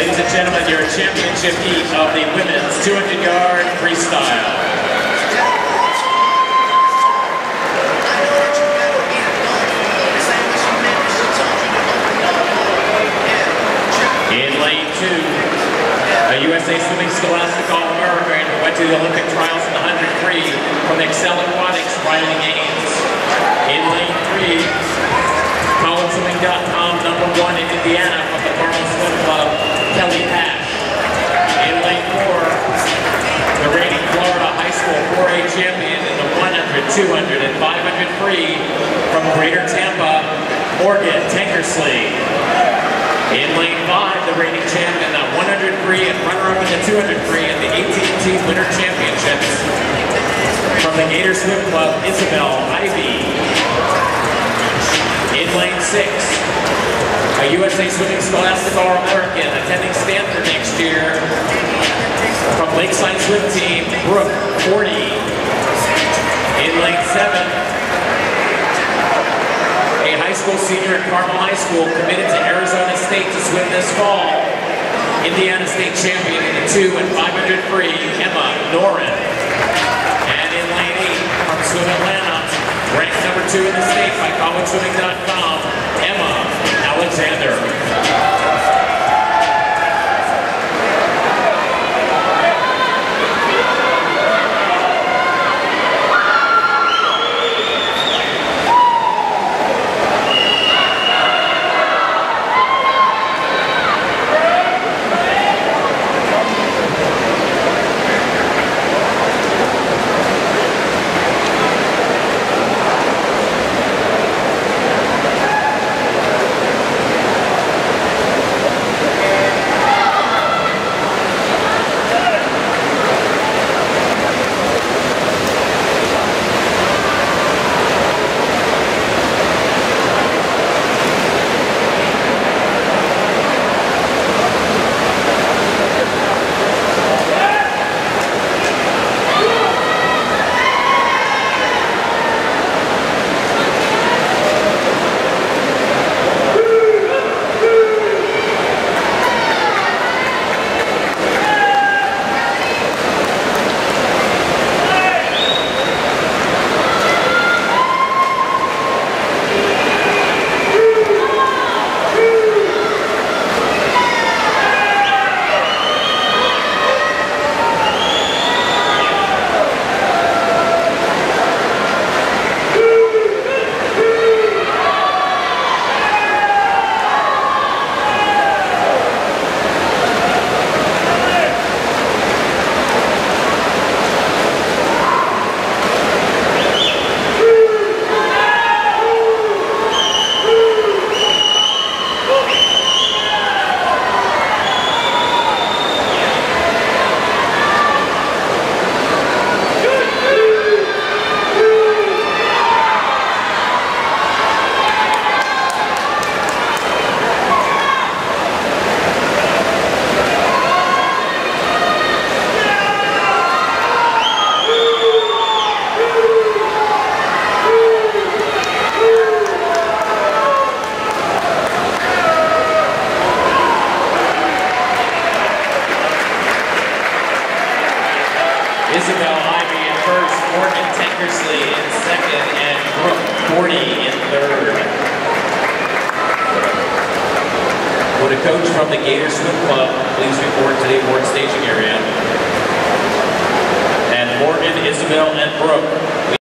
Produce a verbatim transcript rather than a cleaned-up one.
Ladies and gentlemen, your championship heat of the women's two hundred yard freestyle. In lane two, a U S A Swimming Scholastic All-American who went to the Olympic trials in the one hundred free from Excel Aquatics, Riley Gaines. In lane three, college swimming dot com number one in Indiana from the Carmel Swim Club, Kelly Pash. In lane four, the reigning Florida High School four A champion in the one hundred, two hundred, and five hundred free from Greater Tampa, Morgan Tankersley. In lane five, the reigning champion in the one hundred free and runner-up in the two hundred free in the A T and T Winter Championships from the Gator Swim Club, Isabel Ivy. In lane six, a U S A Swimming Scholastic All-American attending Stanford next year from Lakeside Swim Team, Brooke Forty. In lane seven, a high school senior at Carmel High School committed to Arizona State to swim this fall, Indiana State champion in the two and five hundred free, Emma Noren. And in lane eight, from Swim Atlanta, ranked number two in the state by college swimming dot com, Emma Alexander. Isabel Ivy in first, Morgan Tankersley in second, and Brooke Forty in third. Would a coach from the Gator Swim Club please report to the award staging area? And Morgan, Isabel, and Brooke.